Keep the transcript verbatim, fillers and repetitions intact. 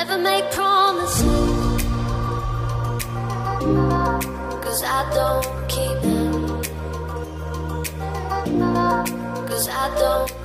never make promises, 'cause I don't keep them, 'cause I don't